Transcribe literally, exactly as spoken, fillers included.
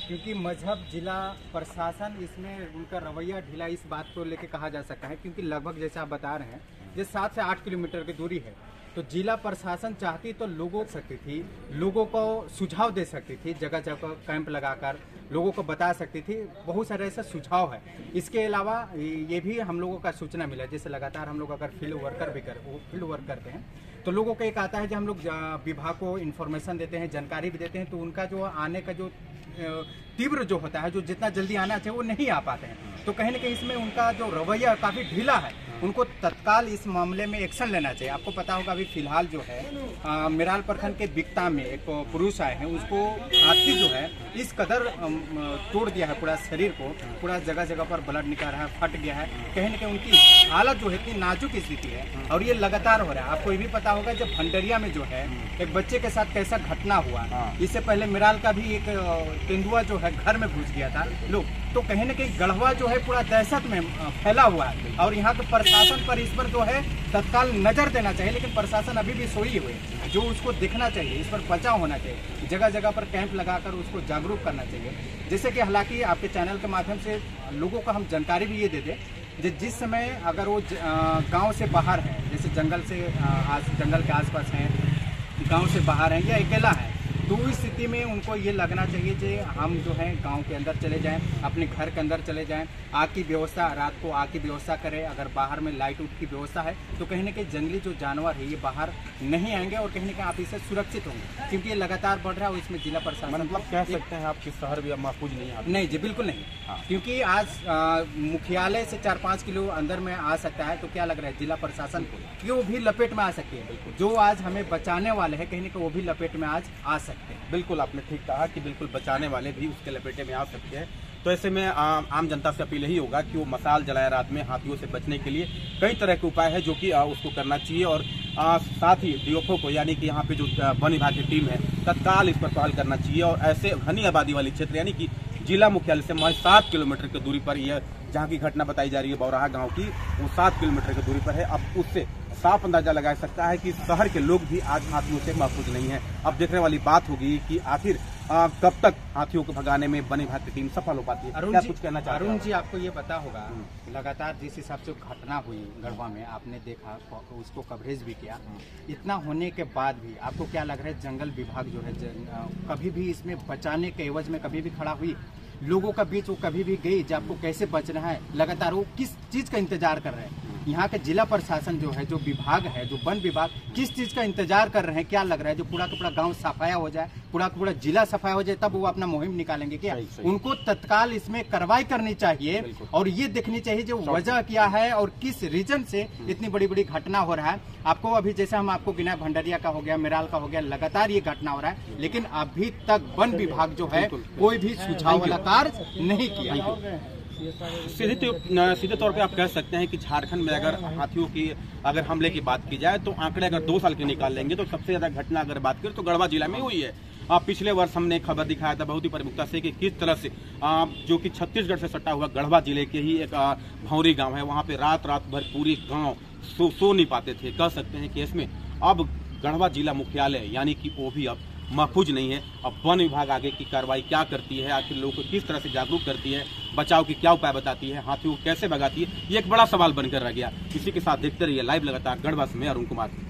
क्योंकि मजहब जिला प्रशासन इसमें उनका रवैया ढीला इस बात को लेकर कहा जा सकता है, क्योंकि लगभग जैसे आप बता रहे हैं ये सात से आठ किलोमीटर की दूरी है, तो जिला प्रशासन चाहती तो लोगों सकती थी, लोगों को सुझाव दे सकती थी, जगह जगह कैंप लगाकर लोगों को बता सकती थी। बहुत सारे ऐसे सुझाव है। इसके अलावा ये भी हम लोगों का सूचना मिला, जैसे लगातार हम लोग अगर फील्ड वर्कर भी कर फील्ड वर्क करते हैं तो लोगों को एक आता है जब हम लोग विभाग को इन्फॉर्मेशन देते हैं, जानकारी भी देते हैं, तो उनका जो आने का जो तीव्र जो होता है, जो जितना जल्दी आना चाहिए वो नहीं आ पाते हैं। तो कहीं ना कहीं इसमें उनका जो रवैया काफ़ी ढीला है, उनको तत्काल इस मामले में एक्शन लेना चाहिए। आपको पता होगा अभी फिलहाल जो है आ, मेराल प्रखंड के बिकता में एक पुरुष आए हैं, उसको हाथी जो है इस कदर तोड़ दिया है पूरा शरीर को, पूरा जगह जगह पर ब्लड निकल रहा है, फट गया है। कहीं ना कहीं उनकी हालत जो है इतनी नाजुक स्थिति है और ये लगातार हो रहा है। आपको ये भी पता होगा जब भंडरिया में जो है एक बच्चे के साथ कैसा घटना हुआ, इससे पहले मेराल का भी एक तेंदुआ जो है घर में घुस गया था लोग, तो कहीं ना कहीं गढ़वा जो है पूरा दहशत में फैला हुआ है और यहाँ के प्रशासन पर इस पर जो है तत्काल नजर देना चाहिए। लेकिन प्रशासन अभी भी सोई हुई है, जो उसको देखना चाहिए, इस पर बचाव होना चाहिए, जगह जगह पर कैंप लगाकर उसको जागरूक करना चाहिए। जैसे कि हालांकि आपके चैनल के माध्यम से लोगों को हम जानकारी भी ये दे दें, जिस समय अगर वो गाँव से बाहर है, जैसे जंगल से जंगल के आसपास हैं, गाँव से बाहर हैं या अकेला है, तो उस स्थिति में उनको ये लगना चाहिए कि हम जो है गांव के अंदर चले जाएं, अपने घर के अंदर चले जाएं, आग की व्यवस्था, रात को आग की व्यवस्था करें। अगर बाहर में लाइट उट की व्यवस्था है तो कहीं ना कहीं जंगली जो जानवर है ये बाहर नहीं आएंगे और कहीं ना कहीं आप इससे सुरक्षित होंगे, क्योंकि ये लगातार बढ़ रहा है और इसमें जिला प्रशासन मतलब कह सकते हैं आपके शहर भी अब महफूज नहीं है? नहीं जी, बिल्कुल नहीं। हाँ। क्योंकि आज मुख्यालय से चार पाँच किलो अंदर में आ सकता है, तो क्या लग रहा है जिला प्रशासन को कि वो भी लपेट में आ सकती है। जो आज हमें बचाने वाले हैं कहीं ना कहीं वो भी लपेट में आज आ सकते हैं। बिल्कुल आपने ठीक कहा कि बिल्कुल बचाने वाले भी उसके लपेटे में आ सकते हैं। तो ऐसे में आम, आम जनता से अपील यही होगा कि वो मसाल जलाए रात में हाथियों से बचने के लिए कई तरह के उपाय है जो कि उसको करना चाहिए और आ, साथ ही डीएफओ को, यानी कि यहाँ पे जो वन विभाग की टीम है, तत्काल इस पर पहल करना चाहिए और ऐसे घनी आबादी वाले क्षेत्र यानी कि जिला मुख्यालय से महज सात किलोमीटर की दूरी पर यह जहाँ की घटना बताई जा रही है बौराहा गाँव की, वो सात किलोमीटर की दूरी पर है। अब उससे साफ अंदाजा लगा सकता है कि शहर के लोग भी आज हाथियों से महफूज नहीं है। अब देखने वाली बात होगी कि आखिर कब तक हाथियों को भगाने में वन विभाग की टीम सफल हो पाती है। अरुण जी, कुछ कहना चाहते हैं? अरुण जी, आपको ये पता होगा लगातार जिस हिसाब से घटना हुई गढ़वा में, आपने देखा, उसको कवरेज भी किया, इतना होने के बाद भी आपको क्या लग रहा है जंगल विभाग जो है कभी भी इसमें बचाने के एवज में कभी भी खड़ा हुई, लोगों का बीच वो कभी भी गई जब आपको कैसे बचना है, लगातार वो किस चीज का इंतजार कर रहे हैं? यहाँ के जिला प्रशासन जो है, जो विभाग है, जो वन विभाग, किस चीज का इंतजार कर रहे हैं? क्या लग रहा है जो पूरा का पूरा गांव सफाया हो जाए, पूरा का पूरा जिला सफाया हो जाए, तब वो अपना मुहिम निकालेंगे क्या? सही, सही। उनको तत्काल इसमें कार्रवाई करनी चाहिए और ये देखनी चाहिए जो वजह क्या है और किस रीजन से इतनी बड़ी बड़ी घटना हो रहा है। आपको अभी जैसे हम आपको गिना, भंडरिया का हो गया, मेराल का हो गया, लगातार ये घटना हो रहा है, लेकिन अभी तक वन विभाग जो है कोई भी सुझाव वाला कार्य नहीं किया। सीधे सीधे तौर पे आप कह सकते हैं कि झारखंड में अगर हाथियों की अगर हमले की बात की जाए तो आंकड़े अगर दो साल के निकाल लेंगे तो सबसे ज्यादा घटना अगर बात करें तो गढ़वा जिला में हुई है। आ, पिछले वर्ष हमने खबर दिखाया था बहुत ही प्रमुखता से कि किस तरह से आ, जो कि छत्तीसगढ़ से सटा हुआ गढ़वा जिले के ही एक भौरी गांव है, वहां पे रात रात भर पूरी गांव सो सो नहीं पाते थे। कह सकते हैं कि इसमें अब गढ़वा जिला मुख्यालय यानी कि वो भी अब महफूज नहीं है। अब वन विभाग आगे की कार्रवाई क्या करती है, आखिर लोगों को किस तरह से जागरूक करती है, बचाव की क्या उपाय बताती है, हाथियों को कैसे भगाती है, ये एक बड़ा सवाल बनकर रह गया। इसी के साथ देखते रहिए लाइव लगातार गढ़वा से मैं अरुण कुमार।